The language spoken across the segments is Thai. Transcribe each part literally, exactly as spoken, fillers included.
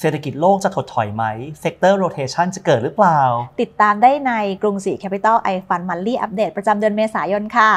ศรษฐกิจโลกจะถดถอยไหม Sector Rotation จะเกิดหรือเปล่าติดตามได้ในกรุงศรี Capital iFund Monthly Update ประจำเดือนเมษายนค่ะ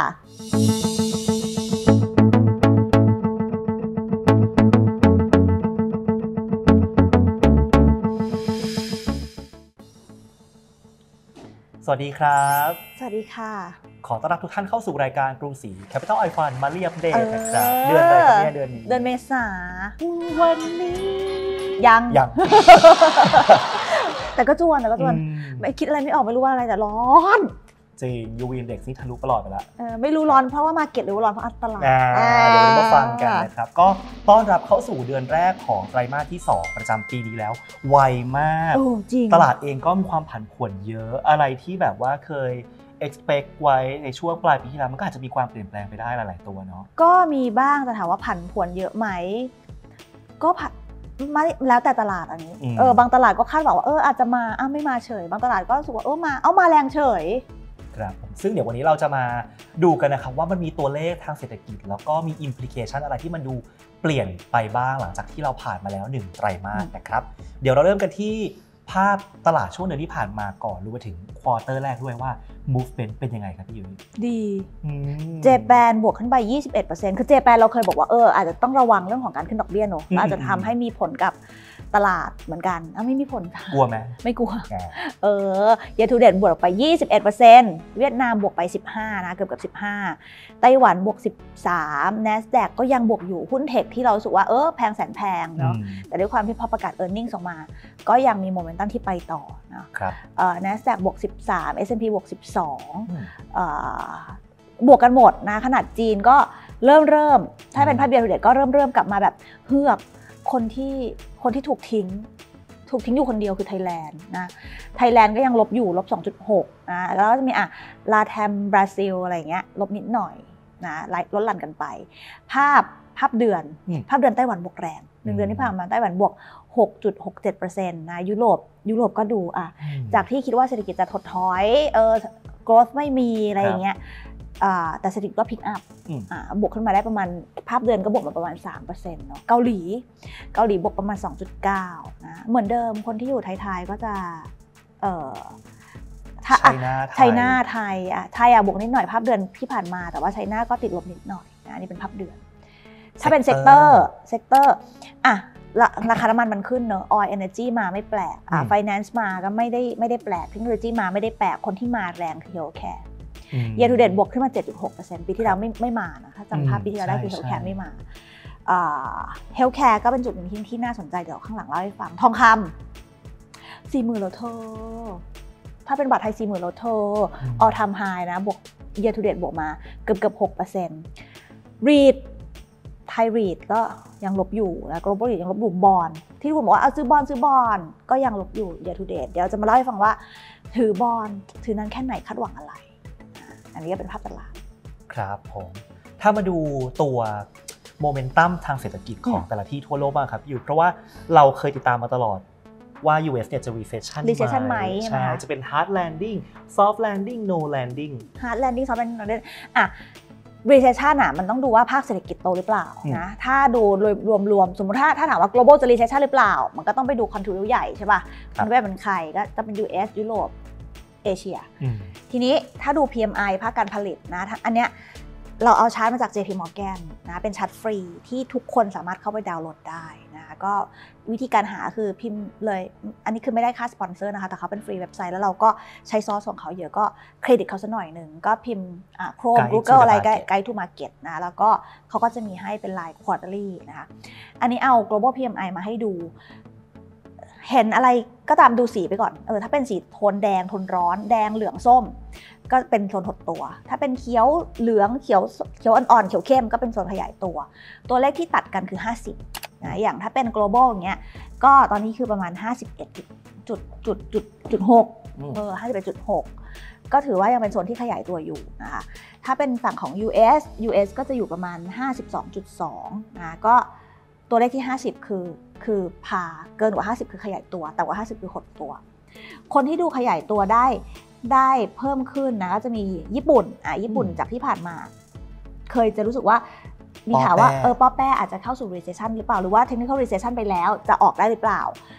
สวัสดีครับสวัสดีค่ะขอต้อนรับทุกท่านเข้าสู่รายการกรุงศรี Capital iFund Monthly Update นะครับเดือนอะไรครับเนี่ยเดือนนี้เดือนเมษาวันนี้ยังยังแต่ก็จวนแต่ก็จวนไม่คิดอะไรไม่ออกไม่รู้ว่าอะไรแต่ร้อนจริง ยู วี Index นี่ทะลุประหลอดไปแล้วไม่รู้ร้อนเพราะว่ามาเก็ตหรือว่าร้อนเพราะอัตลาดเดี๋ยวมาฟังกันนะครับก็ต้อนรับเข้าสู่เดือนแรกของไตรมาสที่สองประจำปีนี้แล้วไวมากตลาดเองก็มีความผันผวนเยอะอะไรที่แบบว่าเคย expect ไว้ในช่วงปลายปีที่แล้วมันก็อาจจะมีความเปลี่ยนแปลงไปได้หลายๆตัวเนาะก็มีบ้างแต่ถามว่าผันผวนเยอะไหมก็ผันมาแล้วแต่ตลาดอันนี้เออบางตลาดก็คาดหวังว่าเอออาจจะมาอ้าวไม่มาเฉยบางตลาดก็รู้สึกว่าเออมาเอามาแรงเฉยครับซึ่งเดี๋ยววันนี้เราจะมาดูกันนะครับว่ามันมีตัวเลขทางเศรษฐกิจแล้วก็มี implication อะไรที่มันดูเปลี่ยนไปบ้างหลังจากที่เราผ่านมาแล้วหนึ่งไตรมาสนะครับเดี๋ยวเราเริ่มกันที่ภาพตลาดช่วงเดือนที่ผ่านมาก่อนรวมไปถึงควอเตอร์แรกด้วยว่า movement เป็นยังไงครับพี่ยุ้ยดีเจแปนบวกขึ้นไป ยี่สิบเอ็ดเปอร์เซ็นต์ คือเจแปนเราเคยบอกว่าเอออาจจะต้องระวังเรื่องของการขึ้นดอกเบี้ยเนอะอาจจะทำให้มีผลกับตลาดเหมือนกันอ้าวไม่มีผลกลัวไหมไม่กลัวเออเยทูเดตบวกไป ยี่สิบเอ็ดเปอร์เซ็นต์ เวียดนามบวกไปสิบห้านะเกือบเกือบสิบห้าไต้หวันบวกสิบสาม NASDAQ ก็ยังบวกอยู่หุ้นเทคที่เราสึกว่าเออแพงแสนแพงเนาะแต่ด้วยความที่พอประกาศ earnings ออกมาก็ยังมีโมเมนตัมที่ไปต่อนะครับเอ่อ NASDAQ บวกสิบสาม เอส แอนด์ พี บวกสิบสองเอ่อบวกกันหมดนะขนาดจีนก็เริ่มเริ่มถ้าเป็นภาพเยทูเดตก็เริ่มเริ่มกลับมาแบบเฮือกคนที่คนที่ถูกทิ้งถูกทิ้งอยู่คนเดียวคือไทยแลนด์นะไทยแลนด์ก็ยังลบอยู่ลบ สองจุดหก นะแล้วก็จะมีอ่ะลาแทมบราซิลอะไรเงี้ยลบนิดหน่อยนะลดหลั่นกันไปภาพภาพเดือนภาพเดือนไต้หวันบวกแรงหนึ่งเดือนที่ผ่านมาไต้หวันบวก หกจุดหกเจ็ดเปอร์เซ็นต์ นะยุโรปยุโรปก็ดูอ่ะจากที่คิดว่าเศรษฐกิจจะถดถอยเออ growth ไม่มีอะไรอย่างเงี้ยแต่เศรษฐกิจก็พิกอัพบวกขึ้นมาได้ประมาณภาพเดือนก็บวกมาประมาณ สามเปอร์เซ็นต์ เนาะเกาหลีเกาหลีบวกประมาณ สองจุดเก้า นะเหมือนเดิมคนที่อยู่ไทยๆก็จะเอ่อไชน่าไชน่าไทยอ่ะไทยอ่ะบวกนิดหน่อยภาพเดือนที่ผ่านมาแต่ว่าไชน่าก็ติดลบนิดหน่อยนะนี่เป็นภาพเดือนถ้าเป็นเซกเตอร์เซกเตอร์อ่ะราคาน้ำมันมันขึ้นเนอะ Oil Energy มาไม่แปลกอ่ะ Finance มาก็ไม่ได้ไม่ได้แปลก Technology มาไม่ได้แปลกคนที่มาแรงคือ Healthcareเยทูเดตบวกขึ้นมา เจ็ดจุดหกเปอร์เซ็นต์ ปีที่แล้วไม่ไม่มานะถ้าจำภาพปีที่แล้วได้คือเฮลท์แคร์ไม่มาเฮลท์แคร์ก็เป็นจุดหนึ่งที่ที่น่าสนใจเดี๋ยวข้างหลังเล่าให้ฟังทองคำสี่หมื่นแล้วเธอถ้าเป็นบาทไทยสี่หมื่นแล้วเธอออลไทม์ไฮนะบวกเยทูเดตบวกมาเกือบเกือบหกเปอร์เซ็นต์รีดไทยรีดก็ยังลบอยู่นะ global ยังลบอยู่บอนที่คุณบอกว่าเอาซื้อบอนซื้อบอนก็ยังลบอยู่เยทูเดตเดี๋ยวจะมาเล่าให้ฟังว่าถือบอนถือนั้นแค่ไหนคาดหวังอะไรอันนี้ก็เป็นภาพตลาดครับผมถ้ามาดูตัวโมเมนตัมทางเศรษฐกิจของแต่ละที่ทั่วโลกบ้างครับอยู่เพราะว่าเราเคยติดตามมาตลอดว่า ยู เอส เนี่ยจะ recession ไหมใช่จะเป็น hard landing soft landing no landing hard landing soft landing อ่ะ recession อ่ะมันต้องดูว่าภาคเศรษฐกิจโตหรือเปล่านะถ้าดูรวมๆสมมติถ้าถ้าถามว่า global จะ recession หรือเปล่ามันก็ต้องไปดู contributor ใหญ่ใช่ป่ะมันเป็นใครก็จะเป็น ยู เอส ยุโรปเอเชียทีนี้ถ้าดู พี เอ็ม ไอ ภาคการผลิตนะอันเนี้ยเราเอาชาร์ตมาจาก เจ พี Morgan นะเป็นชาร์ตฟรีที่ทุกคนสามารถเข้าไปดาวน์โหลดได้นะก็วิธีการหาคือพิมพ์เลยอันนี้คือไม่ได้ค่าสปอนเซอร์นะคะแต่เขาเป็นฟรีเว็บไซต์แล้วเราก็ใช้ซอสของเขาเยอะก็เครดิตเขาสักหน่อยหนึ่งก็พิมพ์โครม Google อะไรไกด์ทูมาร์เก็ตนะแล้วก็เขาก็จะมีให้เป็นราย quarterly นะคะอันนี้เอา global พี เอ็ม ไอ มาให้ดูเห็นอะไรก็ตามดูสีไปก่อนเออถ้าเป็นสีโทนแดงโทนร้อนแดงเหลืองส้มก็เป็นโซนหดตัวถ้าเป็นเขียวเหลืองเขียวเขียวอ่อนๆเขียวเข้มก็เป็นโซนขยายตัวตัวเลขที่ตัดกันคือห้าสิบนะอย่างถ้าเป็น global อย่างเงี้ยก็ตอนนี้คือประมาณห้าสิบเอ็ดจุดจุดจุดจุดหกเออห้าสิบเอ็ดจุดหกก็ถือว่ายังเป็นโซนที่ขยายตัวอยู่นะคะถ้าเป็นฝั่งของ ยู เอส ยู เอส ก็จะอยู่ประมาณ ห้าสิบสองจุดสอง นะก็ตัวเลขที่ห้าสิบคือคือพาเกินกว่าห้าสิบคือขยายตัวแต่ว่าห้าสิบคือหดตัวคนที่ดูขยายตัวได้ได้เพิ่มขึ้นนะก็จะมีญี่ปุ่นอ่ะญี่ปุ่นจากที่ผ่านมาเคยจะรู้สึกว่ามีข่าวว่าเออป้อแป้อาจจะเข้าสู่ recession หรือเปล่าหรือว่า technical recession ไปแล้วจะออกได้หรือเปล่า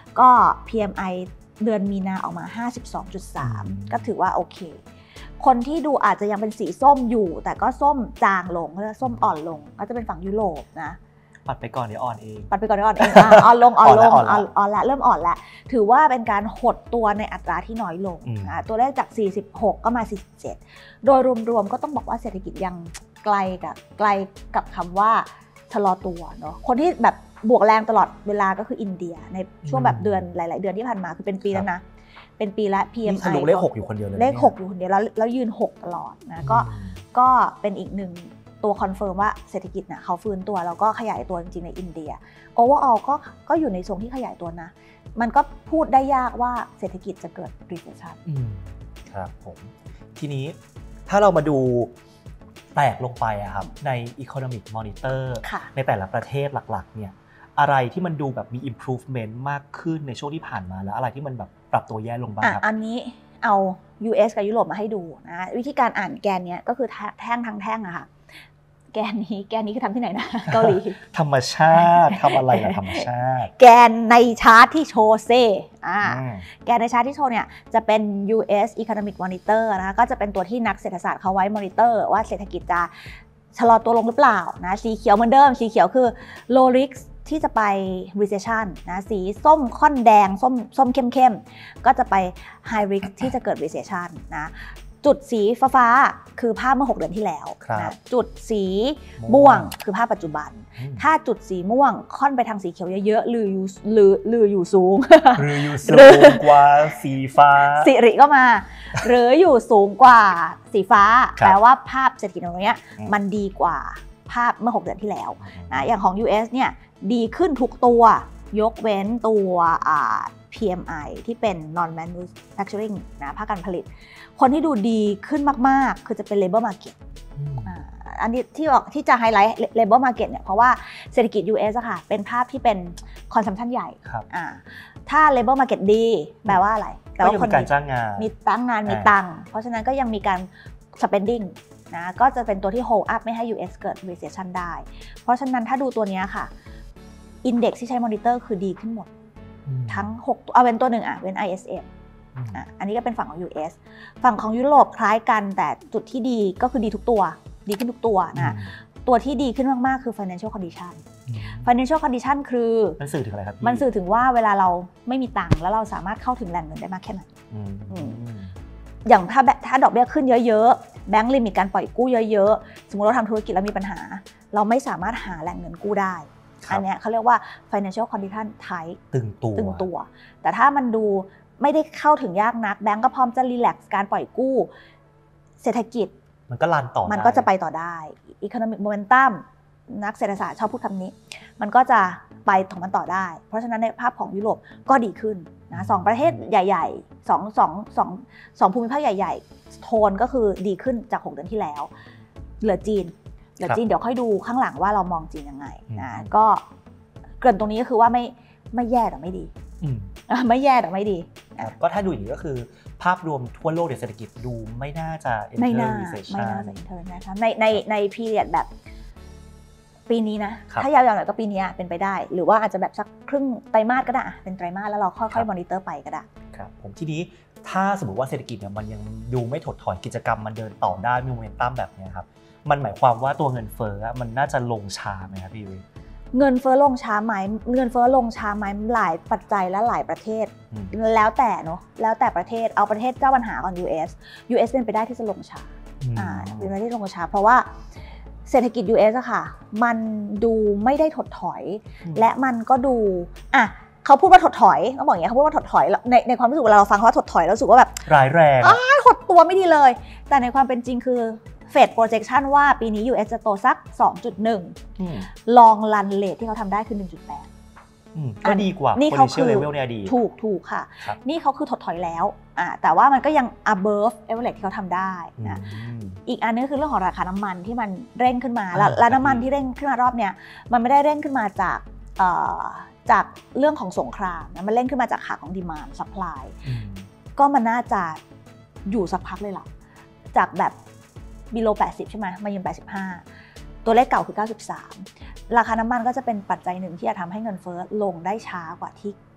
ก็ พี เอ็ม ไอ เดือนมีนาออกมา ห้าสิบสองจุดสาม ก็ถือว่าโอเคคนที่ดูอาจจะยังเป็นสีส้มอยู่แต่ก็ส้มจางลงก็จะส้มอ่อนลงก็จะเป็นฝั่งยุโรปนะปัดไปก่อนเดี๋ยวอ่อนเองปัดไปก่อนเดี๋ยวอ่อนเองอ่อนลงอ่อนลงอ่อนอ่อนละเริ่มอ่อนละถือว่าเป็นการหดตัวในอัตราที่น้อยลงตัวเลขจากสี่สิบหกก็มาสี่สิบเจ็ดโดยรวมๆก็ต้องบอกว่าเศรษฐกิจยังไกลกับไกลกับคำว่าชะลอตัวเนาะคนที่แบบบวกแรงตลอดเวลาก็คืออินเดียในช่วงแบบเดือนหลายๆเดือนที่ผ่านมาคือเป็นปีแล้วนะเป็นปีละ พี เอ็ม ไอทะลุเลขหกอยู่คนเดียวเลยเลขหกอยู่คนเดียวแล้วแล้วยืนหกตลอดนะก็ก็เป็นอีกหนึ่งตัวคอนเฟิร์มว่าเศรษฐกิจนะเขาฟื้นตัวแล้วก็ขยายตัวจริงๆในอินเดียโอเวอร์ออลก็ก็อยู่ในทรงที่ขยายตัวนะมันก็พูดได้ยากว่าเศรษฐกิจจะเกิด recession ครับผมทีนี้ถ้าเรามาดูแตกลงไปอะครับใน Economic Monitor ในแต่ละประเทศหลักๆเนี่ยอะไรที่มันดูแบบมี improvement มากขึ้นในช่วงที่ผ่านมาแล้วอะไรที่มันแบบปรับตัวแย่ลงบ้างครับอันนี้เอา ยู เอส กับยุโรปมาให้ดูนะวิธีการอ่านแกนเนี้ยก็คือแท่งทั้งแท่งอะค่ะแกนนี้แกนนี้คือทำที่ไหนนะเกาหลีธรรมชาติทำอะไรล่ะธรรมชาติแกนในชาร์ตที่โชว์เซอ่าแกนในชาร์ตที่โชว์เนี่ยจะเป็น ยู เอส Economic Monitor นะคะก็จะเป็นตัวที่นักเศรษฐศาสตร์เขาไว้ monitor ว่าเศรษฐกิจจะชะลอตัวลงหรือเปล่านะสีเขียวเหมือนเดิมสีเขียวคือ low riskที่จะไป recession นะสีส้มค่อนแดงส้มส้มเข้มๆก็จะไป high risk ที่จะเกิด recession นะจุดสีฟ้าๆคือภาพเมื่อหกเดือนที่แล้วนะจุดสีม่วงคือภาพปัจจุบันถ้าจุดสีม่วงค่อนไปทางสีเขียวเยอะๆหรืออยู่หรือหรืออยู่สูงหรืออยู่สูงกว่าสีฟ้าสิริก็มาหรืออยู่สูงกว่าสีฟ้าแปลว่าภาพเศรษฐกิจตรงนี้มันดีกว่าภาพเมื่อหกเดือนที่แล้วนะอย่างของ ยู เอส เนี่ยดีขึ้นทุกตัวยกเว้นตัว พี เอ็ม ไอ ที่เป็น non manufacturing นะภาคการผลิตคนที่ดูดีขึ้นมากๆคือจะเป็น labor market อันนี้ที่บอกที่จะไฮไลท์ labor market เนี่ยเพราะว่าเศรษฐกิจ ยู เอส อะค่ะเป็นภาพที่เป็น consumption ใหญ่ถ้า labor market ดีแปลว่าอะไรแปลว่าคนมีการจ้างงานมีตั้งงานมีตังค์เพราะฉะนั้นก็ยังมีการ spendingนะก็จะเป็นตัวที่ hold up ไม่ให้ ยู เอส เกิด recession ได้เพราะฉะนั้นถ้าดูตัวนี้ค่ะ index ที่ใช้ monitor คือดีขึ้นหมดทั้งหกตัวเอาเป็นตัวหนึ่งอ่ะเป็น ไอ เอส เอ็ม อ่ะอันนี้ก็เป็นฝั่งของ ยู เอส ฝั่งของยุโรปคล้ายกันแต่จุดที่ดีก็คือดีทุกตัวดีขึ้นทุกตัวนะตัวที่ดีขึ้นมากๆคือ financial condition financial condition คือมันสื่อถึงอะไรครับมันสื่อถึงว่าเวลาเราไม่มีตังค์แล้วเราสามารถเข้าถึงแหล่งเงินได้มากแค่ไหนอย่างถ้าถ้าดอกเบี้ยขึ้นเยอะๆแบงก์ลิมิตการปล่อยกู้เยอะๆสมมติเราทำธุรกิจแล้วมีปัญหาเราไม่สามารถหาแหล่งเงินกู้ได้อันนี้เขาเรียกว่า financial condition tight ตึงตัวตึงตัวแต่ถ้ามันดูไม่ได้เข้าถึงยากนักแบงก์ก็พร้อมจะรีแลกซ์การปล่อยกู้เศรษฐกิจมันก็ลันต่อมันก็จะไปต่อได้ economic momentum นักเศรษฐศาสตร์ชอบพูดคำนี้มันก็จะไปของมันต่อได้เพราะฉะนั้นในภาพของยุโรปก็ดีขึ้นนะสองประเทศใหญ่ๆสองสองสองสองภูมิภาคใหญ่ๆโทนก็คือดีขึ้นจากหกเดือนที่แล้วเหลือจีนเหลือจีนเดี๋ยวค่อยดูข้างหลังว่าเรามองจีนยังไงนะก็เกริ่นตรงนี้ก็คือว่าไม่ไม่แย่แต่ไม่ดีไม่แย่แต่ไม่ดีก็ถ้าดูอย่างนี้ก็คือภาพรวมทั่วโลกเศรษฐกิจดูไม่น่าจะ enter recession ไม่น่าจะ enter นะคะในในใน period แบบปีนี้นะถ้ายาวๆหน่อยก็ปีนี้เป็นไปได้หรือว่าอาจจะแบบสักครึ่งไตรมาสก็ได้เป็นไตรมาสแล้วเราค่อยๆมอนิเตอร์ไปก็ได้ครับผมทีนี้ถ้าสมมติว่าเศรษฐกิจเนี่ยมันยังดูไม่ถดถอยกิจกรรมมันเดินต่อได้มีโมเมนตัมแบบนี้ครับมันหมายความว่าตัวเงินเฟ้อมันน่าจะลงช้าไหมครับพี่วิเงินเฟ้อลงช้าไหมเงินเฟ้อลงช้าไหมหลายปัจจัยและหลายประเทศแล้วแต่เนาะแล้วแต่ประเทศเอาประเทศเจ้าปัญหาก่อน ยู เอส ยู เอส เป็นไปได้ที่จะลงช้าอ่าเป็นไปได้ที่ลงช้าเพราะว่าเศรษฐกิจ ยู เอส อะค่ะมันดูไม่ได้ถดถอยและมันก็ดูอ่ะเขาพูดว่าถดถอยต้องบอกอย่างนี้เขาพูดว่าถดถอยในในความรู้สึกเวลาเราฟังเขาว่าถดถอยเรารู้สึกว่าแบบร้ายแรงอ้าหดตัวไม่ดีเลยแต่ในความเป็นจริงคือเฟด projection ว่าปีนี้ ยู เอส จะโตสัก สองจุดหนึ่ง ลองรันเรทที่เขาทำได้คือ หนึ่งจุดแปดก็ดีกว่า potential level ในอดีตถูกถูกค่ะนี่เขาคือถดถอยแล้วอ่าแต่ว่ามันก็ยัง above average ที่เขาทำได้นะอีกอันนึงคือเรื่องของราคาน้ำมันที่มันเร่งขึ้นมาแล้วน้ำมันที่เร่งขึ้นมารอบเนี้ยมันไม่ได้เร่งขึ้นมาจากจากเรื่องของสงครามนะมันเร่งขึ้นมาจากขาของ demand supply ก็มันน่าจะอยู่สักพักเลยล่ะจากแบบbelow แปดสิบใช่ไหมมายืนแปดสิบห้าตัวเลขเก่าคือเก้าสิบสามราคาน้ำมันก็จะเป็นปัจจัยหนึ่งที่จะทำให้เงินเฟ้อลงได้ช้ากว่าที่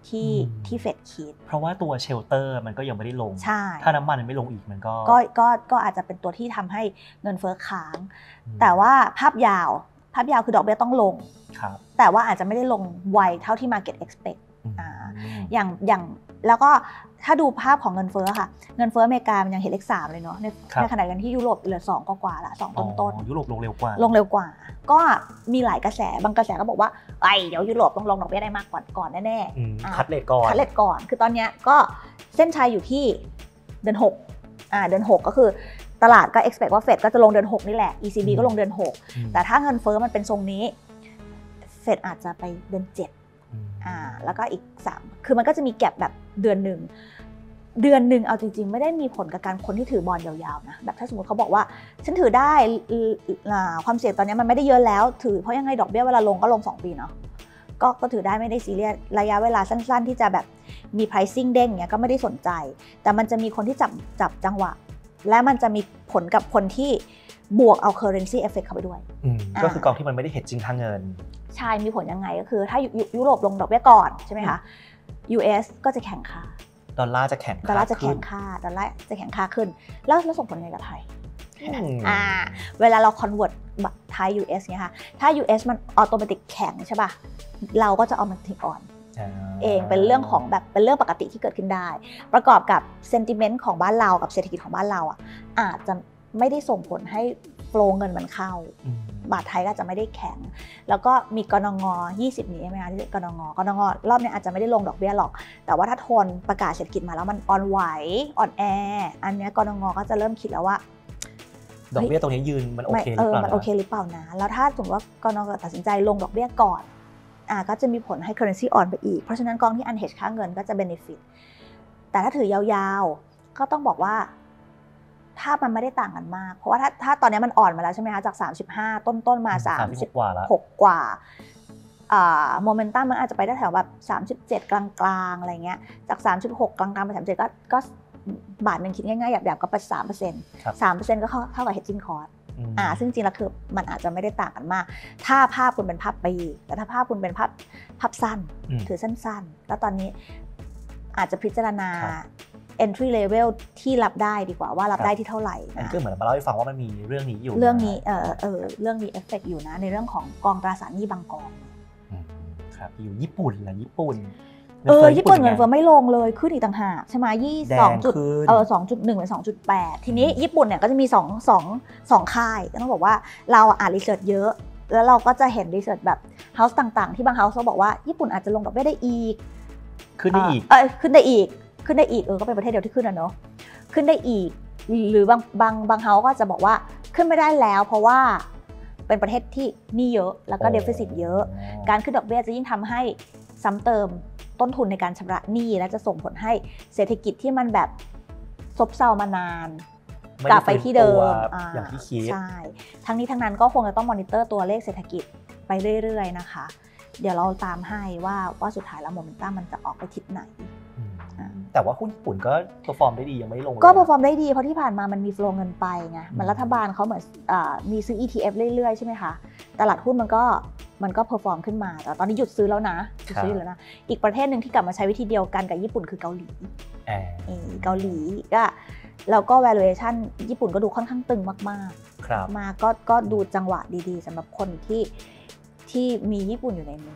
ที่ที่เฟดคิดเพราะว่าตัวเชลเตอร์มันก็ยังไม่ได้ลงใช่ถ้าน้ำมันมันไม่ลงอีกมันก็ก็ก็ก็อาจจะเป็นตัวที่ทำให้เงินเฟ้อค้างแต่ว่าภาพยาวภาพยาวคือดอกเบี้ยต้องลงแต่ว่าอาจจะไม่ได้ลงไวเท่าที่ market expect อ่าอย่างอย่างแล้วก็ถ้าดูภาพของเงินเฟ้อค่ะเงินเฟ้ออเมริกามันยังเห็นเลขสามเลยเนาะในในขณะกันที่ยุโรปเหลือสองกว่าๆละสองต้นต้นยุโรปลงเร็วกว่าลงเร็วกว่าก็มีหลายกระแสบางกระแสก็บอกว่าไอ้เดี๋ยวยุโรปต้องลงดอกเบี้ยได้มากกว่าก่อนแน่ๆคัดเลทก่อนคัดเลทก่อนคือตอนนี้ก็เส้นชัยอยู่ที่เดือนหกอ่าเดือนหกก็คือตลาดก็ expect ว่าเฟดก็จะลงเดือนหกนี่แหละ อี ซี บี ก็ลงเดือนหกแต่ถ้าเงินเฟ้อมันเป็นทรงนี้เฟดอาจจะไปเดือนเจ็ดอ่าแล้วก็อีกสามคือมันก็จะมีแก็ปแบบเดือนหนึ่งเดือนหนึ่งเอาจริงๆไม่ได้มีผลกับการคนที่ถือบอลยาวๆนะแบบถ้าสมมติเขาบอกว่าฉันถือได้ความเสี่ยงตอนนี้มันไม่ได้เยอะแล้วถือเพราะยังไงดอกเบี้ยเวลาลงก็ลงสองปีเนาะก็ก็ถือได้ไม่ได้ซีเรียสระยะเวลาสั้นๆที่จะแบบมี pricing เด้งเงี้ยก็ไม่ได้สนใจแต่มันจะมีคนที่จับจับจังหวะและมันจะมีผลกับคนที่บวกเอา currency effect เข้าไปด้วยก็คือกองที่มันไม่ได้ hedging ทางเงินใช่มีผลยังไงก็คือถ้ายุโรปลงดอกเบี้ยก่อนใช่ไหมคะ ยู เอส ก็จะแข็งค่าดอลลาร์จะแข็งค่าดอลลาร์จะแข็งค่าดอลลาร์จะแข็งค่าขึ้นแล้วแล้วส่งผลยังไงกับไทยอ่าเวลาเรา convert ไทย ยู เอส เนี่ยค่ะถ้า ยู เอส มัน automatic แข็งใช่ป่ะเราก็จะ automatic อ่อนเองเป็นเรื่องของแบบเป็นเรื่องปกติที่เกิดขึ้นได้ประกอบกับ sentiment ของบ้านเรากับเศรษฐกิจของบ้านเราอ่ะอาจจะไม่ได้ส่งผลให้โฟลว์เงินมันเข้าบาทไทยก็จะไม่ได้แข็งแล้วก็มีกนงยี่สิบนี้ใช่ไหมคะที่กนงกนงรอบนี้อาจจะไม่ได้ลงดอกเบี้ยหรอกแต่ว่าถ้าทนประกาศเศรษฐกิจมาแล้วมันอ่อนไหวอ่อนแออันนี้กนงก็จะเริ่มคิดแล้วว่าดอกเบี้ยตรงนี้ยืนมันโอเคหรือเปล่ามันโอเคหรือเปล่านะแล้วถ้าสมมติว่ากนงตัดสินใจลงดอกเบี้ยก่อนอ่าก็จะมีผลให้ currency อ่อนไปอีกเพราะฉะนั้นกองที่ unhedged ค่าเงินก็จะ benefit แต่ถ้าถือยาวๆก็ต้องบอกว่าถ้ามันไม่ได้ต่างกันมากเพราะว่าถ้าถ้าตอนนี้มันอ่อนมาแล้วใช่ไหมคะจากสามสิบห้าต้นๆมาสามสิบกว่าแล้วหกกว่าอ่าโมเมนตัมมันอาจจะไปได้แถวแบบสามสิบเจ็ดกลางๆอะไรเงี้ยจากสามสิบหกกลางๆไปสามสิบเจ็ดก็ก็บาทนึงคิดง่ายๆหยาบๆก็ไป สามเปอร์เซ็นต์ สามเปอร์เซ็นต์ก็เท่ากับ hedging cost อ่าซึ่งจริงแล้วคือมันอาจจะไม่ได้ต่างกันมากถ้าภาพคุณเป็นภาพปีแต่ถ้าภาพคุณเป็นภาพภาพสั้นถือสั้นๆแล้วตอนนี้อาจจะพิจารณาentry level ที่รับได้ดีกว่าว่ารับได้ที่เท่าไหร่นะก็เหมือนมาเล่าให้ฟังว่ามันมีเรื่องนี้อยู่เรื่องนี้เออเออเรื่องนี้เอฟเฟกต์อยู่นะในเรื่องของกองตราสารหนี้บางกองครับอยู่ญี่ปุ่นแหละญี่ปุ่นเออญี่ปุ่นเงินเฟ้อไม่ลงเลยขึ้นอีกต่างหากใช่ไหมยี่สิบสองจุดเออสองจุดหนึ่งเป็นสองจุดแปดทีนี้ญี่ปุ่นเนี่ยก็จะมีสองสองสองค่ายต้องบอกว่าเราอ่านรีเสิร์ชเยอะแล้วเราก็จะเห็นรีเสิร์ชแบบเฮาส์ต่างๆที่บางเฮาส์เขาบอกว่าญี่ปุ่นอาจจะลงดอกเบี้ยได้อีกขึ้นได้อีกเออขึ้นได้อีกขึ้นได้อีกเออก็เป็นประเทศเดียวที่ขึ้นนะเนาะขึ้นได้อีกหรือบางบางบางเฮาก็จะบอกว่าขึ้นไม่ได้แล้วเพราะว่าเป็นประเทศที่หนี้เยอะแล้วก็เดฟฟิซิตเยอะการขึ้นดอกเบี้ยจะยิ่งทำให้ซ้ำเติมต้นทุนในการชำระหนี้และจะส่งผลให้เศรษฐกิจที่มันแบบซบเซามานานกลับไปที่เดิมอย่างที่คิดใช่ทั้งนี้ทั้งนั้นก็คงจะต้องมอนิเตอร์ตัวเลขเศรษฐกิจไปเรื่อยๆนะคะเดี๋ยวเราตามให้ว่าว่าสุดท้ายแล้วโมเมนตัมมันจะออกไปทิศไหนแต่ว่าหุ้นญี่ปุ่นก็เพอร์ฟอร์มได้ดียังไม่ลงก็เพอร์ฟอร์มได้ดีเพราะที่ผ่านมามันมีโฟลว์เงินไปไงมันรัฐบาลเขาเหมือนมีซื้อ อี ที เอฟ เรื่อยๆใช่ไหมคะตลาดหุ้นมันก็มันก็เพอร์ฟอร์มขึ้นมาแต่ตอนนี้หยุดซื้อแล้วนะหยุดซื้อแล้วนะอีกประเทศหนึ่งที่กลับมาใช้วิธีเดียวกันกับญี่ปุ่นคือเกาหลีเกาหลีก็แล้วก็ valuation ญี่ปุ่นก็ดูค่อนข้างตึงมากๆมาก็ก็ดูจังหวะดีๆสำหรับคนที่ที่มีญี่ปุ่นอยู่ในมือ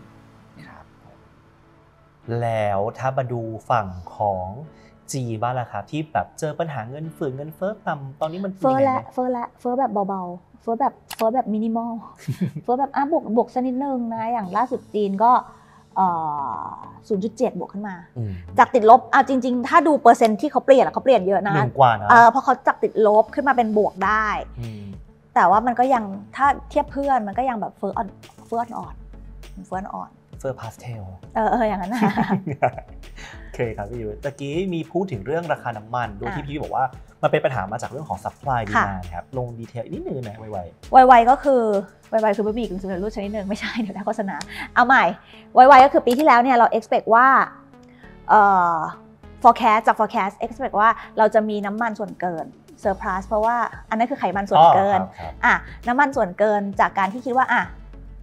แล้วถ้ามาดูฝั่งของจีนบ้างล่ะครับที่แบบเจอปัญหาเงินฝืนเงินเฟ้อต่ำตอนนี้มันเฟ้อและเฟ้อและเฟ้อแบบเบาๆเฟ้อแบบเฟ้อแบบมินิมอลเฟ้อแบบอ่ะบวกบวกสักนิดนึงนะอย่างล่าสุดจีนก็เอ่อ ศูนย์จุดเจ็ด บวกขึ้นมาจากติดลบเอาจริงๆถ้าดูเปอร์เซ็นต์ที่เขาเปลี่ยนเขาเปลี่ยนเยอะนะหนึ่งกว่านะเออเพราะเขาจากติดลบขึ้นมาเป็นบวกได้แต่ว่ามันก็ยังถ้าเทียบเพื่อนมันก็ยังแบบเฟ้ออ่อนเฟ้ออ่อนเฟ้ออ่อนเฟอร์พาสเทลเออเอออย่างนั้นนะโอเคครับพี่ยุ้ยตะกี้มีพูดถึงเรื่องราคาน้ำมันด้วยที่พี่บอกว่ามันเป็นปัญหามาจากเรื่องของ supply demand ครับลงดีเทลนิดนึงหน่อยไวๆไวๆก็คือไวๆคือบะหมี่กึ่งสำเร็จรูปชนิดนึงไม่ใช่เดี๋ยวได้โฆษณาเอาใหม่ไวๆก็คือปีที่แล้วเนี่ยเรา expect ว่าเอ่อ forecast จาก forecast expect ว่าเราจะมีน้ำมันส่วนเกิน surplus เพราะว่าอันนั้นคือไขมันส่วนเกินอ่ะน้ำมันส่วนเกินจากการที่คิดว่าอ่ะ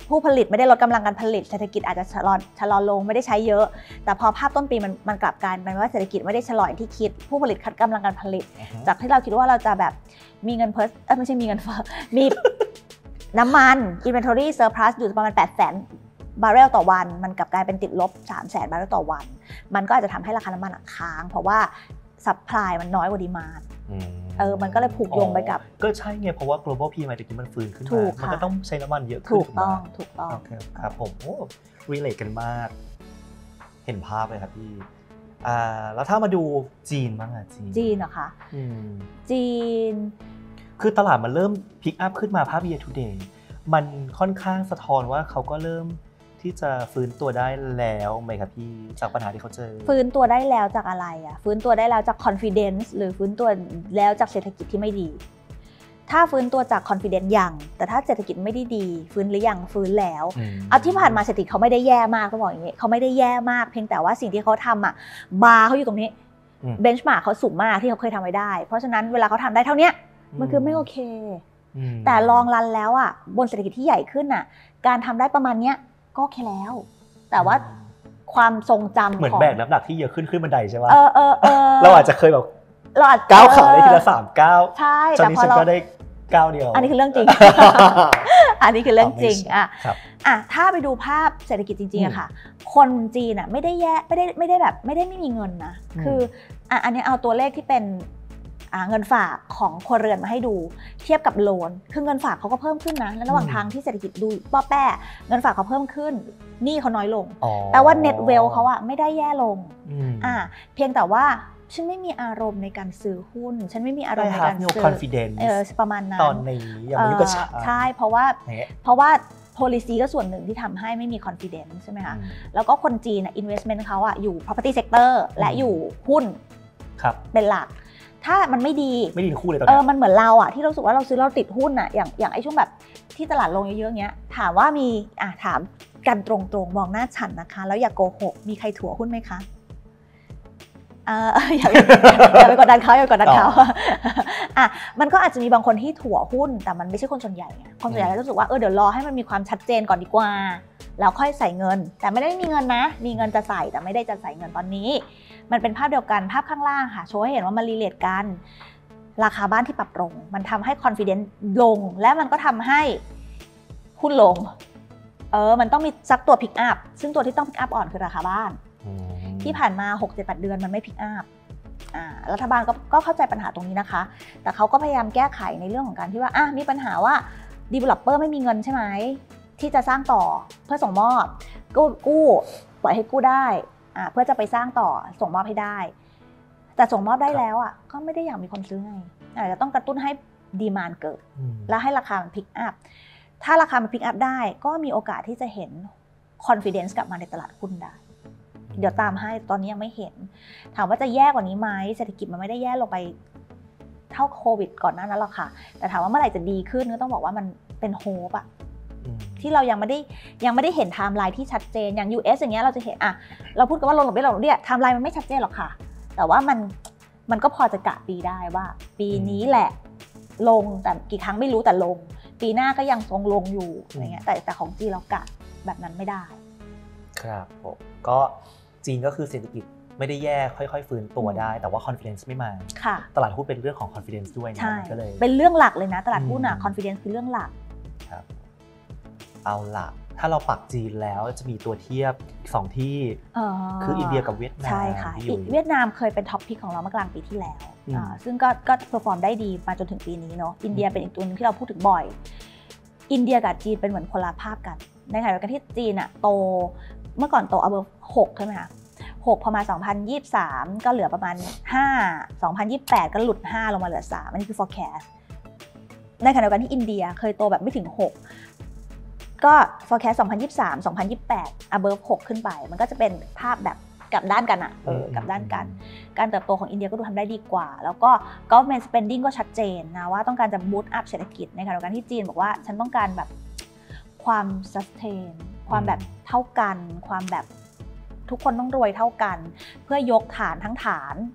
ผู้ผลิตไม่ได้ลดกำลังการผลิตเศรษฐกิจอาจจะชะลอชะลอลงไม่ได้ใช้เยอะแต่พอภาพต้นปีมันมันกลับกันเป็นว่าเศรษฐกิจไม่ได้ชะลออย่างที่คิดผู้ผลิตคัดกำลังการผลิต uh-huh. จากที่เราคิดว่าเราจะแบบมีเงินเพิ่มเออไม่ใช่มีเงินเฟ้อมี น้ำมัน inventory surplus อยู่ประมาณแปดแสนบาร์เรลต่อวันมันกลับกลายเป็นติดลบสามแสนบาร์เรลต่อวันมันก็อาจจะทำให้ราคาน้ำมันค้างเพราะว่าซัพพลายมันน้อยกว่าดีมานด์เออมันก็เลยผูกโยงไปกับก็ใช่ไงเพราะว่า global พี เอ็ม ไอ ตะกี้มันฟื้นขึ้นมามันก็ต้องใช้น้ำมันเยอะขึ้นถูกต้องถูกต้องครับผมโอ้ relate กันมากเห็นภาพเลยครับพี่อ่าแล้วถ้ามาดูจีนบ้างอะจีนจีนเหรอคะจีนคือตลาดมันเริ่มพิกอัพขึ้นมาภาพ year to day มันค่อนข้างสะท้อนว่าเขาก็เริ่มที่จะฟื้นตัวได้แล้วไหมครับพี่จากปัญหาที่เขาเจอฟื้นตัวได้แล้วจากอะไรอ่ะฟื้นตัวได้แล้วจาก confidence หรือฟื้นตัวแล้วจากเศรษฐกิจที่ไม่ดีถ้าฟื้นตัวจาก confidence ยังแต่ถ้าเศรษฐกิจไม่ได้ดีฟื้นหรือยังฟื้นแล้วเอาที่ผ่านมาเศรษฐกิจเขาไม่ได้แย่มากก็บอกอย่างนี้เขาไม่ได้แย่มากเพียงแต่ว่าสิ่งที่เขาทำอ่ะบาร์เขาอยู่ตรงนี้ benchmark เขาสูงมากที่เขาเคยทำไว้ได้เพราะฉะนั้นเวลาเขาทำได้เท่านี้มันคือไม่โอเคแต่ลองรันแล้วอ่ะบนเศรษฐกิจที่ใหญ่ขึ้นอ่ะการทำได้ประมาณเนี้ยก็โอเคแล้วแต่ว่าความทรงจำเหมือนแบกน้ำหนักที่เยอะขึ้นขึ้นบันไดใช่ไหมเออเออเออเราอาจจะเคยแบบเราอาจก้าวขาได้ทีละสามก้าวใช่แต่พอเราได้ก้าวเดียวอันนี้คือเรื่องจริง อันนี้คือเรื่องจริงอ่ะอ่ะถ้าไปดูภาพเศรษฐกิจจริงๆอะค่ะคนจีนอะไม่ได้แย่ไม่ได้ไม่ได้แบบไม่ได้ไม่มีเงินนะคืออ่ะอันนี้เอาตัวเลขที่เป็นเงินฝากของครัวเรือนมาให้ดูเทียบกับโลนคือเงินฝากเขาก็เพิ่มขึ้นนะและระหว่างทางที่เศรษฐกิจดูป้อแป้เงินฝากเขาเพิ่มขึ้นหนี้เขาน้อยลงแต่ว่า net wealth เขาอะไม่ได้แย่ลงอ่าเพียงแต่ว่าฉันไม่มีอารมณ์ในการซื้อหุ้นฉันไม่มีอารมณ์ในการซื้อ confidence เออประมาณนั้นตอนนี้ยังไม่ก็ใช่เพราะว่าเพราะว่า policy ก็ส่วนหนึ่งที่ทำให้ไม่มี confidence ใช่ไหมคะแล้วก็คนจีนอะ investment เขาอะอยู่ property sector และอยู่หุ้นเป็นหลักถ้ามันไม่ดีไม่ดีคู่เลยตอนนี้เออมันเหมือนเราอะที่เราสึกว่าเราซื้อเราติดหุ้นอะอย่างอย่างไอ้ช่วงแบบที่ตลาดลงเยอะๆเงี้ยถามว่ามีอ่ะถามกันตรงๆมองหน้าฉันนะคะแล้วอย่าโกหกมีใครถั่วหุ้นไหมคะเอออย่าอย่าไปกดดันเขาอย่าไปกดดันเขาอ่ะมันก็อาจจะมีบางคนที่ถั่วหุ้นแต่มันไม่ใช่คนส่วนใหญ่ไงคนส่วนใหญ่รู้สึกว่าเออเดี๋ยวรอให้มันมีความชัดเจนก่อนดีกว่าแล้วค่อยใส่เงินแต่ไม่ได้มีเงินนะมีเงินจะใส่แต่ไม่ได้จะใส่เงินตอนนี้มันเป็นภาพเดียวกันภาพข้างล่างค่ะโชว์ให้เห็นว่ามันรีเลทกันราคาบ้านที่ปรับลงมันทำให้ confidence ลงและมันก็ทำให้หุ้นลงเออมันต้องมีสักตัว pick up ซึ่งตัวที่ต้อง pick up อ่อนคือราคาบ้านที่ผ่านมา หก เจ็ด แปด เดือนมันไม่ pick up อ่ารัฐบาลก็ก็เข้าใจปัญหาตรงนี้นะคะแต่เขาก็พยายามแก้ไขในเรื่องของการที่ว่าอ่ะมีปัญหาว่า developer ไม่มีเงินใช่ไหมที่จะสร้างต่อเพื่อส่งมอบกู้กู้ปล่อยให้กู้ได้อ่าเพื่อจะไปสร้างต่อส่งมอบให้ได้แต่ส่งมอบได้แล้วอ่ะก็ไม่ได้อยากมีคนซื้อไงอาจจะต้องกระตุ้นให้ดีมานด์เกิดแล้วให้ราคามันพิกอัพถ้าราคามันพิกอัพได้ก็มีโอกาสที่จะเห็นคอนฟิเดนซ์กลับมาในตลาดหุ้นได้เดี๋ยวตามให้ตอนนี้ยังไม่เห็นถามว่าจะแย่กว่านี้ไหมเศรษฐกิจมันไม่ได้แย่ลงไปเท่าโควิดก่อนหน้านั้นหรอกค่ะแต่ถามว่าเมื่อไหร่จะดีขึ้นก็ต้องบอกว่ามันเป็นโฮปอะที่เรายังไม่ได้ยังไม่ได้เห็นไทม์ไลน์ที่ชัดเจนอย่าง ยู เอส อย่างเงี้ยเราจะเห็นอะเราพูดกันว่าลงหรือไม่ลงเนี่ยไทม์ไลน์มันไม่ชัดเจนหรอกค่ะแต่ว่ามันมันก็พอจะกะปีได้ว่าปีนี้แหละลงแต่กี่ครั้งไม่รู้แต่ลงปีหน้าก็ยังทรงลงอยู่อะไรเงี้ยแต่แต่ของจีนเรากะแบบนั้นไม่ได้ครับผมก็จีนก็คือเศรษฐกิจไม่ได้แย่ค่อยๆฟื้นตัวได้แต่ว่า confidence ไม่มาตลาดหุ้นเป็นเรื่องของ confidence ด้วยนะก็เลยเป็นเรื่องหลักเลยนะตลาดหุ้นอะ confidence คือเรื่องหลักครับเอาล่ะถ้าเราปักจีนแล้วจะมีตัวเทียบสองที่คืออินเดียกับเวียดนามใช่ค่ะเวียดนามเคยเป็นท็อปพิกของเราเมื่อกลางปีที่แล้วซึ่งก็ก็เพอร์ฟอร์มได้ดีมาจนถึงปีนี้เนาะอินเดียเป็นอีกตัวนึงที่เราพูดถึงบ่อยอินเดียกับจีนเป็นเหมือนคนละภาพกันในขณะเดียวกันที่จีนอะโตเมื่อก่อนโตเอาเบอร์หกใช่ไหมคะหกพอมาสองพันยี่สิบสามก็เหลือประมาณห้า สองพันยี่สิบแปดก็หลุดห้าลงมาเหลือสามอันนี้คือ forecast ในขณะเดียวกันที่อินเดียเคยโตแบบไม่ถึงหกก็ forecast สองพันยี่สิบสาม สองพันยี่สิบแปด above หกขึ้นไปมันก็จะเป็นภาพแบบกลับด้านกันอะเออกลับด้านกันการเติบโตของอินเดียก็ดูทำได้ดีกว่าแล้วก็ government spending ก็ชัดเจนนะว่าต้องการจะ boost up เศรษฐกิจในขณะเดียวกันที่จีนบอกว่าฉันต้องการแบบความ sustain ความแบบเท่ากันความแบบทุกคนต้องรวยเท่ากันเพื่อยกฐานทั้งฐาน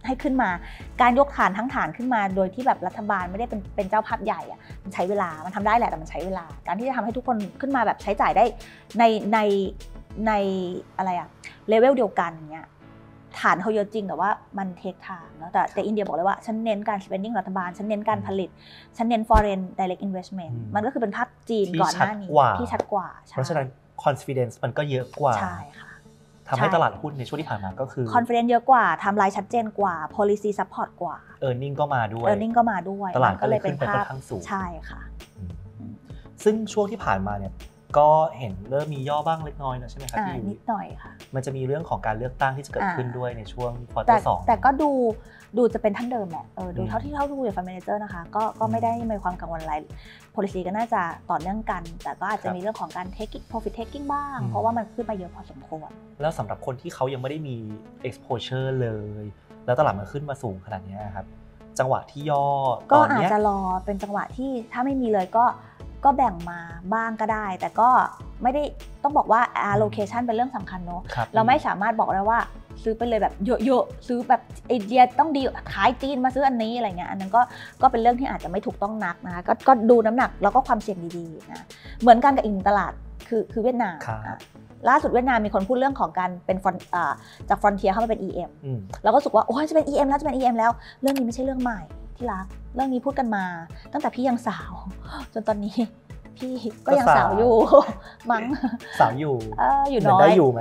ให้ขึ้นมาการยกฐานทั้งฐานขึ้นมาโดยที่แบบรัฐบาลไม่ได้เป็นเป็นเจ้าภาพใหญ่อะมันใช้เวลามันทำได้แหละแต่มันใช้เวลาการที่จะทำให้ทุกคนขึ้นมาแบบใช้จ่ายได้ในในในอะไรอะเลเวลเดียวกันเงี้ยฐานเขาเยอะจริงแต่ว่ามันเทคไทม์แล้วแต่แต่อินเดียบอกเลยว่าฉันเน้นการ spending รัฐบาลฉันเน้นการผลิตฉันเน้น foreign direct investment มันก็คือเป็นภาพจีนก่อนหน้านี้ที่ชัดกว่าเพราะฉะนั้น confidence มันก็เยอะกว่าใช่ค่ะทำให้ตลาดหุ้นในช่วงที่ผ่านมาก็คือ confidence เยอะกว่าไทม์ไลน์ชัดเจนกว่า policy support กว่า earning ก็มาด้วย earning ก็มาด้วยตลาดก็เลยเป็นภาพสูงใช่ค่ะซึ่งช่วงที่ผ่านมาเนี่ยก็เห็นเริ่มมีย่อบ้างเล็กน้อยแล้วใช่ไหมครับพี่นิดหน่อยค่ะมันจะมีเรื่องของการเลือกตั้งที่จะเกิดขึ้นด้วยในช่วงควอเตอร์สองแต่ก็ดูดูจะเป็นท่านเดิมแหละเออดูเท่าที่เท่าที่คุยกับฟันแมเนเจอร์นะคะก็ก็ไม่ได้มีความกังวลอะไร policy ก็น่าจะต่อเนื่องกันแต่ก็อาจจะมีเรื่องของการ taking profit taking บ้างเพราะว่ามันขึ้นมาเยอะพอสมควรแล้วสำหรับคนที่เขายังไม่ได้มี exposure เลยแล้วตลาดมันขึ้นมาสูงขนาดนี้ครับจังหวะที่ย่อก็อาจจะรอเป็นจังหวะที่ถ้าไม่มีเลยก็ก็แบ่งมาบ้างก็ได้แต่ก็ไม่ได้ต้องบอกว่า allocation เป็นเรื่องสำคัญเนอะเราไม่สามารถบอกได้ว่าซื้อไปเลยแบบเยอะๆซื้อแบบไอเดียต้องดีขายจีนมาซื้ออันนี้อะไรเงี้ยอันนั้นก็ก็เป็นเรื่องที่อาจจะไม่ถูกต้องนักนะคะก็ก็ดูน้ำหนักแล้วก็ความเสี่ยงดีๆนะเหมือนกันกับอีกตลาดคือคือเวียดนามล่าสุดเวียดนามมีคนพูดเรื่องของการเป็นจาก frontier เข้ามาเป็น อี เอ็ม เราก็รู้สึกว่าโอ้ยจะเป็น อี เอ็ม แล้วจะเป็น อี เอ็ม แล้วเรื่องนี้ไม่ใช่เรื่องใหม่ที่รักเรื่องนี้พูดกันมาตั้งแต่พี่ยังสาวจนตอนนี้พี่ก็ยังสาวอยู่มั้งสาวอยู่เอออยู่น้อยได้อยู่ไหม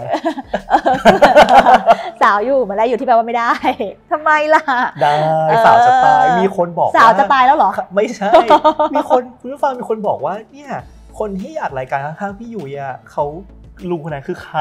สาวอยู่มาได้อยู่ที่แปลว่าไม่ได้ทำไมล่ะได้สาวจะตายมีคนบอกสาวจะตายแล้วเหรอไม่ใช่มีคนคุณผู้ฟังมีคนบอกว่าเนี่ยคนที่อัดรายการข้างๆพี่อยู่อ่ะเขาลุงคนนั้นคือใคร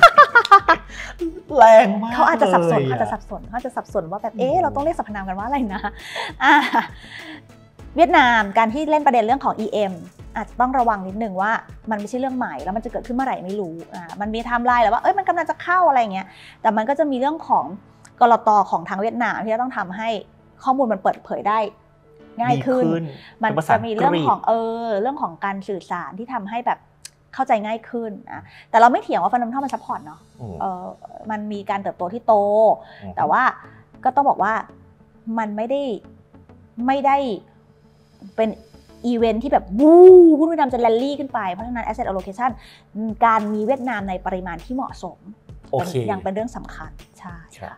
แรงมากเขาอาจจะสับสนอาจจะสับสนเขาจะสับสนว่าแบบเอ๊ะเราต้องเรียกสรรพนามกันว่าอะไรนะอ่ะเวียดนามการที่เล่นประเด็นเรื่องของ อี เอ็ม อาจจะต้องระวังนิดนึงว่ามันไม่ใช่เรื่องใหม่แล้วมันจะเกิดขึ้นเมื่อไหร่ไม่รู้อ่ามันมีไทม์ไลน์แล้วว่าเอ้ยมันกำลังจะเข้าอะไรเงี้ยแต่มันก็จะมีเรื่องของกลต.ของทางเวียดนามที่จะต้องทำให้ข้อมูลมันเปิดเผยได้ง่ายขึ้นมันจะมีเรื่องของเออเรื่องของการสื่อสารที่ทำให้แบบเข้าใจง่ายขึ้นนะแต่เราไม่เถียงว่าฟันดัมเมนทัลมันซัพพอร์ตเนาะเออมันมีการเติบโตที่โตแต่ว่าก็ต้องบอกว่ามันไม่ได้ไม่ได้เป็นอีเวนท์ที่แบบวู้หุ้นเวียดนามจะแรลลี่ขึ้นไปเพราะฉะนั้น asset allocation การมีเวียดนามในปริมาณที่เหมาะสมยังเป็นเรื่องสำคัญใช่ค่ะ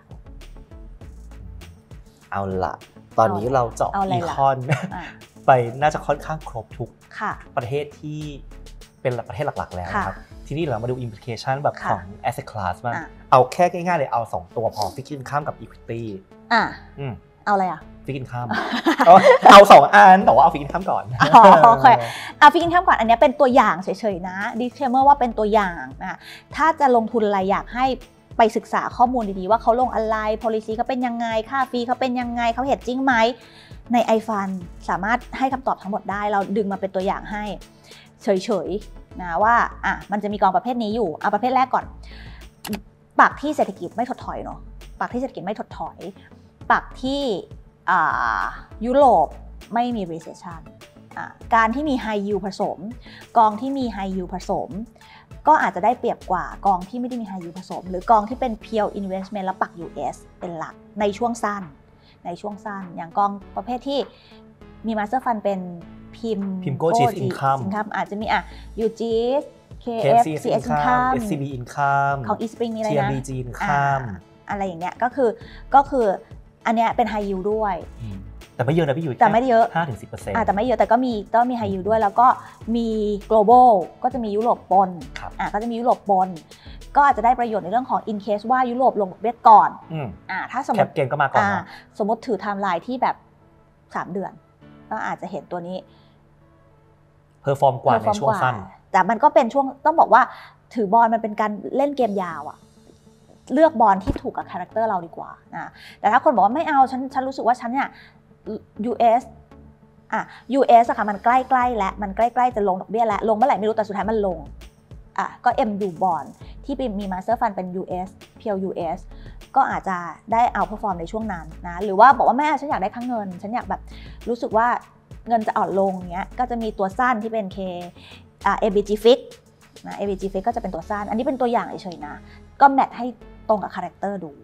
เอาละตอนนี้เราเจาะอีคอนไปน่าจะค่อนข้างครบทุกประเทศที่เป็นประเทศหลักๆแล้วครับทีนี้เรามาดู implication แบบของ asset class บ้างเอาแค่ง่ายๆเลยเอาสองตัวพอ fixed income กับ equity อ่ะเอาอะไรอ่ะฟิกอินคัมเอาสองอันแต่ว่าเอาฟิกอินคัมก่อนอ๋อโอเคเอาฟิกอินคัมก่อนอันนี้เป็นตัวอย่างเฉยๆนะ disclaimer ว่าเป็นตัวอย่างนะถ้าจะลงทุนอะไรอยากให้ไปศึกษาข้อมูลดีๆว่าเขาลงอะไร policy เขาเป็นยังไงค่าฟรีเขาเป็นยังไงเขาเฮดจิ้งไหมใน iFund สามารถให้คำตอบทั้งหมดได้เราดึงมาเป็นตัวอย่างให้เฉยๆนะว่าอ่ะมันจะมีกองประเภทนี้อยู่เอาประเภทแรกก่อนปักที่เศรษฐกิจไม่ถดถอยเนาะปักที่เศรษฐกิจไม่ถดถอยปักที่ยุโรปไม่มี recession การที่มี high yield ผสมกองที่มี high yield ผสมก็อาจจะได้เปรียบกว่ากองที่ไม่ได้มี high yield ผสมหรือกองที่เป็น pure investment แล้วปัก ยู เอส เป็นหลักในช่วงสั้นในช่วงสั้นอย่างกองประเภทที่มี master fund เป็นพิมพ์ Pimco จี เอส Income อาจจะมีอ่ะ ยู จี เอส เค เอฟ ซี เอส Income เอส ซี บี Income ของ eSpring มีอะไรนะที เอ็ม บี จี Income อะไรอย่างเงี้ยก็คือก็คืออันเนี้ยเป็น high yield ด้วยแต่ไม่เยอะนะพี่อยู่แต่ไม่เยอะห้าถึงสิบเปอร์เซ็นต์อ่าแต่ไม่เยอะแต่ก็มีก็มี high yield ด้วยแล้วก็มี global ก็จะมียุโรปปนอ่าก็จะมียุโรปปนก็อาจจะได้ประโยชน์ในเรื่องของ in case ว่ายุโรปลงดอกเบี้ยก่อนอ่าถ้าสมมติแคปเกนก็มาก่อนสมมติถือไทม์ไลน์ที่แบบสามเดือนก็อาจจะเห็นตัวนี้เพอร์ฟอร์มกว่าในช่วงสั้นแต่มันก็เป็นช่วงต้องบอกว่าถือบอลมันเป็นการเล่นเกมยาวอะเลือกบอลที่ถูกกับคาแรคเตอร์เราดีกว่านะแต่ถ้าคนบอกว่าไม่เอาฉันฉันรู้สึกว่าฉันเนี่ย ยู เอส อ่ะ ยู เอส อะค่ะมันใกล้ๆแล้วมันใกล้ๆจะลงดอกเบี้ยแล้วลงเมื่อไหร่ไม่รู้แต่สุดท้ายมันลงอ่ะก็ เอ็ม ยู Bond ที่มี Master Fund เป็น ยู เอส Pure ยู เอส ก็อาจจะได้เอาเพอร์ฟอร์มในช่วงนั้นนะหรือว่าบอกว่าแม่ฉันอยากได้ค่าเงินฉันอยากแบบรู้สึกว่าเงินจะอ่อนลงเงี้ยก็จะมีตัวสั้นที่เป็น K อ่า เอ บี จี Fix นะ เอ บี จี Fix ก็จะเป็นตัวสั้นอันนี้เป็นตัวอย่างเฉยๆนะก็แมทให้ตรงกับคาแรคเตอร์ดู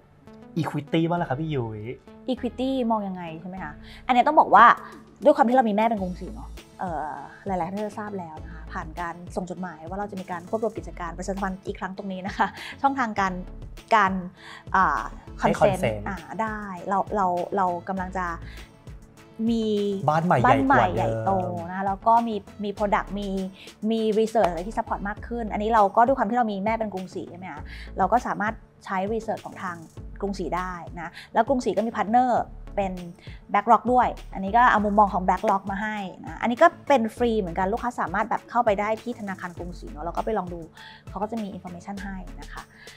equity บ้างล่ะครับพี่ยุ้ย equity มองยังไงใช่ไหมคะอันนี้ต้องบอกว่าด้วยความที่เรามีแม่เป็นกรุงศรีเนาะหลายๆท่านจะทราบแล้วนะคะผ่านการส่งจดหมายว่าเราจะมีการควบรวมกิจการประชาสัมพันธ์อีกครั้งตรงนี้นะคะช่องทางการการคอนเซนต์ได้เราเราเรากำลังจะมีบ้านใหม่ใหญ่กว่าเดิมโตนะแล้วก็มีมี product มีมีรีเสิร์ชอะไรที่ซัพพอร์ตมากขึ้นอันนี้เราก็ด้วยความที่เรามีแม่เป็นกรุงศรีใช่ไหมคะเราก็สามารถใช้รีเสิร์ชของทางกรุงศรีได้นะแล้วกรุงศรีก็มีพาร์ทเนอร์เป็น Blackrock ด้วยอันนี้ก็เอามุมมองของ Blackrock มาให้นะอันนี้ก็เป็นฟรีเหมือนกันลูกค้าสามารถแบบเข้าไปได้ที่ธนาคารกรุงศรีเนาะแล้วก็ไปลองดูเขาก็จะมี information ให้นะคะ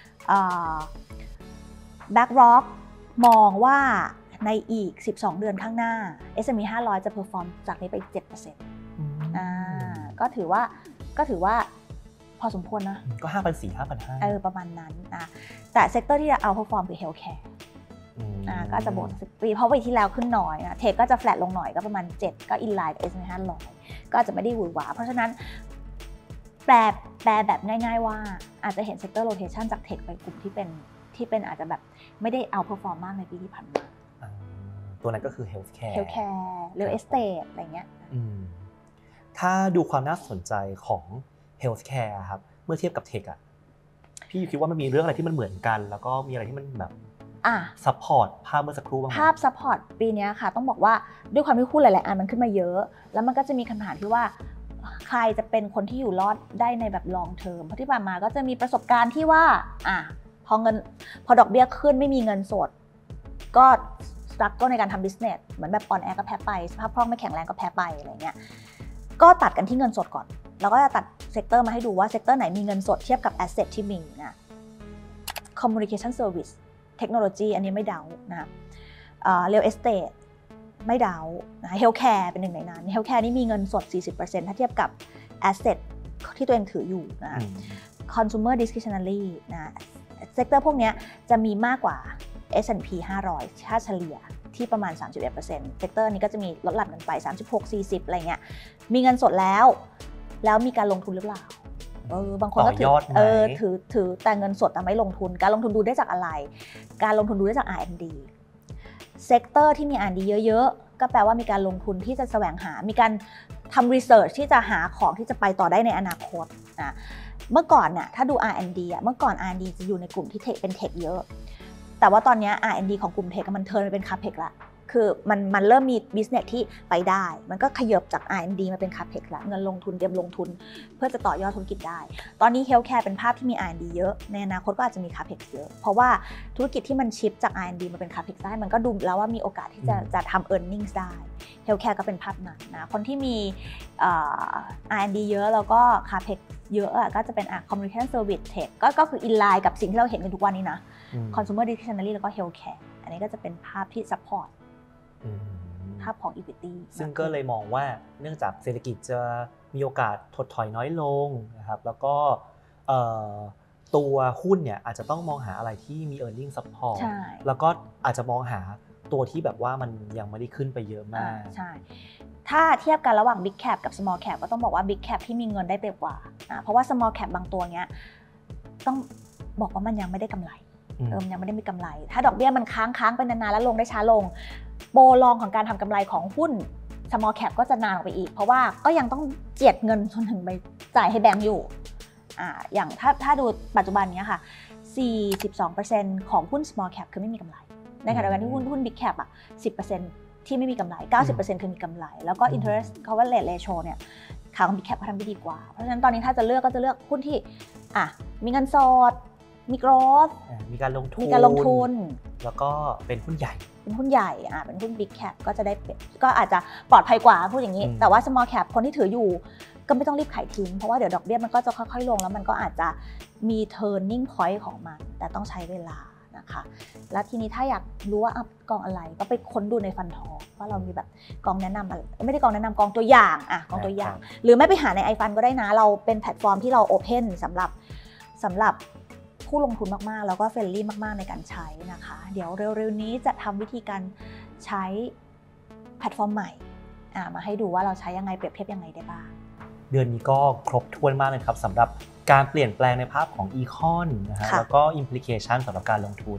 Blackrock มองว่าในอีกสิบสองเดือนข้างหน้า เอส แอนด์ พี ห้าร้อยจะ perform จากนี้ไป เจ็ดเปอร์เซ็นต์ อ่าก็ถือว่าก็ถือว่าพอสมควรนะก็ ห้าพันสี่ร้อย ห้าพันห้าร้อยเออประมาณนั้นนะแต่เซกเตอร์ที่จะเอา perform คือ healthcare อ่าก็จะบวกสิบปีเพราะปีที่แล้วขึ้นน้อยนะเทคก็จะแฟลตลงหน่อยก็ประมาณเจ็ดก็อินไลน์กับ เอส แอนด์ พี ห้าร้อยก็อาจจะไม่ได้หวือหวาเพราะฉะนั้นแปลแปลแบบง่ายๆว่าอาจจะเห็น sector rotation จากเทคไปกลุ่มที่เป็นที่เป็นอาจจะแบบไม่ได้เอา perform มากในปีที่ผ่านมาตัวนั้นก็คือ healthcare healthcare real estate อะไรเงี้ยถ้าดูความน่าสนใจของ healthcare ครับเมื่อเทียบกับ tech อ่ะพี่คิดว่ามันมีเรื่องอะไรที่มันเหมือนกันแล้วก็มีอะไรที่มันแบบอ่ะ support ภาพเมื่อสักครู่บ้างภาพ support ปีนี้ค่ะต้องบอกว่าด้วยความที่หุ้นหลายๆอันมันขึ้นมาเยอะแล้วมันก็จะมีคำถามที่ว่าใครจะเป็นคนที่อยู่รอดได้ในแบบ long term เพราะที่ผ่านมาก็จะมีประสบการณ์ที่ว่าอ่ะพอเงินพอดอกเบี้ยขึ้นไม่มีเงินสดก็สตรั๊กก็ในการทำ business เหมือนแบบอ่อนแอก็แพ้ไปสภาพคล่องไม่แข็งแรงก็แพ้ไปอะไรเงี้ยก็ตัดกันที่เงินสดก่อนแล้วก็จะตัดเซกเตอร์มาให้ดูว่าเซกเตอร์ไหนมีเงินสดเทียบกับ asset ที่มีนะ communication service เทคโนโลยีอันนี้ไม่เดานะ real estate ไม่เดานะ healthcare เป็นหนึ่งในนั้น healthcare นี่มีเงินสด สี่สิบเปอร์เซ็นต์ ถ้าเทียบกับ asset ที่ตัวเองถืออยู่นะ consumer discretionary นะเซกเตอร์พวกนี้จะมีมากกว่า เอส แอนด์ พี ห้าร้อยค่าเฉลี่ยที่ประมาณ สามสิบเอ็ดเปอร์เซ็นต์ เซกเตอร์นี้ก็จะมีลดหลั่นกันไป สามสิบหก สี่สิบ อะไรเงี้ยมีเงินสดแล้วแล้วมีการลงทุนหรือเปล่าเออบางคนก็ถือเออถือถือแต่เงินสดแต่ไม่ลงทุนการลงทุนดูได้จากอะไรการลงทุนดูได้จาก อาร์ แอนด์ ดี เซกเตอร์ที่มี อาร์ แอนด์ ดี เยอะๆก็แปลว่ามีการลงทุนที่จะแสวงหามีการทำรีเสิร์ชที่จะหาของที่จะไปต่อได้ในอนาคตนะเมื่อก่อนเนี่ยถ้าดู อาร์ แอนด์ ดี อ่ะเมื่อก่อน อาร์ แอนด์ ดี จะอยู่ในกลุ่มที่เทคเป็นเทคเยอะแต่ว่าตอนนี้ อาร์ แอนด์ ดี ของกลุ่มเทคมันเทิร์นไปเป็นคาเพกละคือมันมันเริ่มมี business ที่ไปได้มันก็ขยับจาก อาร์ แอนด์ ดี มาเป็นคาเพกละเงินลงทุนเตรียมลงทุนเพื่อจะต่อยอดธุรกิจได้ตอนนี้ healthcare เป็นภาพที่มี อาร์ แอนด์ ดี เยอะในอนาคตก็อาจจะมีคาเพกเยอะเพราะว่าธุรกิจที่มันชิปจาก อาร์ แอนด์ ดี มาเป็นคาเพกได้มันก็ดูแล้วว่ามีโอกาสที่จะจะทำ earnings ได้ healthcare ก็เป็นภาพนั้นนะคนที่มี อาร์ แอนด์ ดี เยอะแล้วก็คาเพกเยอะก็จะเป็น communication service tech ก็ก็คือ inline กับสิ่งที่เราเห็นกันทุกวันนี้นะ consumer discretionary แล้วก็ healthcare อันนี้ก็จะเป็นภาพที่ support ภาพของ equity ซึ่งก็เลยมองว่าเนื่องจากเศรษฐกิจจะมีโอกาสถดถอยน้อยลงนะครับแล้วก็ตัวหุ้นเนี่ยอาจจะต้องมองหาอะไรที่มี earning support แล้วก็อาจจะมองหาตัวที่แบบว่ามันยังไม่ได้ขึ้นไปเยอะมากใช่ถ้าเทียบกันระหว่าง big cap กับ small cap ก็ต้องบอกว่า big cap ที่มีเงินได้เปรียบกว่าเพราะว่า small cap บางตัวเนี้ยต้องบอกว่ามันยังไม่ได้กำไรเออยังไม่ได้มีกำไรถ้าดอกเบี้ยมันค้างค้างไปนานๆแล้วลงได้ช้าลงโปรลองของการทำกำไรของหุ้น small cap ก็จะนานออกไปอีกเพราะว่าก็ยังต้องเจียดเงินจนถึงไปจ่ายให้แบงก์อยู่อ่าอย่างถ้าถ้าดูปัจจุบันนี้ค่ะ สี่สิบสองเปอร์เซ็นต์ ของหุ้น small cap คือไม่มีกำไรในขณะเดียวกันที่หุ้นหุ้น big cap อ่ะ สิบเปอร์เซ็นต์ ที่ไม่มีกำไร เก้าสิบเปอร์เซ็นต์ คือมีกำไรแล้วก็ interest coverage ratio เนี่ยขาของ big cap เขาทำได้ดีกว่าเพราะฉะนั้นตอนนี้ถ้าจะเลือกก็จะเลือกหุ้นที่อ่ะมีเงินสดมี growth มีการลงทุนมีการลงทุนแล้วก็เป็นหุ้นใหญ่เป็นหุ้นใหญ่อ่ะเป็นหุ้น big cap ก็จะได้ก็อาจจะปลอดภัยกว่าพูดอย่างนี้แต่ว่า small cap คนที่ถืออยู่ก็ไม่ต้องรีบขายทิ้งเพราะว่าเดี๋ยวดอกเบี้ยมันก็จะค่อยๆลงแล้วมันก็อาจจะมี turning point ของมันแต่ต้องใช้เวลานะคะแล้วทีนี้ถ้าอยากรู้ว่ากองอะไรก็ไปค้นดูในฟันทองว่าเรามีแบบกองแนะนำอะไรไม่ได้กองแนะนำกองตัวอย่างอ่ะกองตัวอย่างหรือไม่ไปหาใน ไอ ฟัน ก็ได้นะเราเป็นแพลตฟอร์มที่เรา open สำหรับสำหรับผู้ลงทุนมากๆแล้วก็เฟรนลี่มากๆในการใช้นะคะเดี๋ยวเร็วๆนี้จะทำวิธีการใช้แพลตฟอร์มใหม่มาให้ดูว่าเราใช้ยังไงเปรียบเทียบยังไงได้บ้างเดือนนี้ก็ครบถ้วนมากเลยครับสำหรับการเปลี่ยนแปลงในภาพของอีคอนนะฮะแล้วก็ implication สำหรับการลงทุน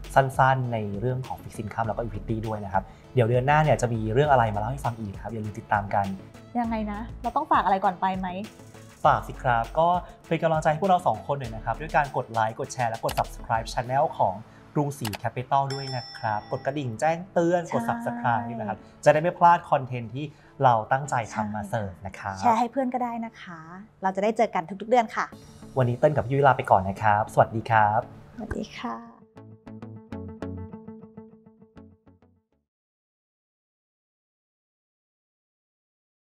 สั้นๆในเรื่องของ Fixed Income แล้วก็ Equity ด้วยนะครับเดี๋ยวเดือนหน้าเนี่ยจะมีเรื่องอะไรมาเล่าให้ฟังอีกครับอย่าลืมติดตามกันยังไงนะเราต้องฝากอะไรก่อนไปไหมฝากสิครับก็เป็นกำลังใจให้พวกเราสองคนหน่อยนะครับด้วยการกดไลค์กดแชร์และกด Subscribe Channel ของกรุงศรี Capital ด้วยนะครับกดกระดิ่งแจ้งเตือนกด Subscribe นะครับจะได้ไม่พลาดคอนเทนต์ที่เราตั้งใจทำมาเสิร์ฟนะครับแชร์ให้เพื่อนก็ได้นะคะเราจะได้เจอกันทุกๆเดือนค่ะวันนี้เติ้ลกับพี่ยุ้ยลาไปก่อนนะครับสวัสดีครับสวัสดีค่ะ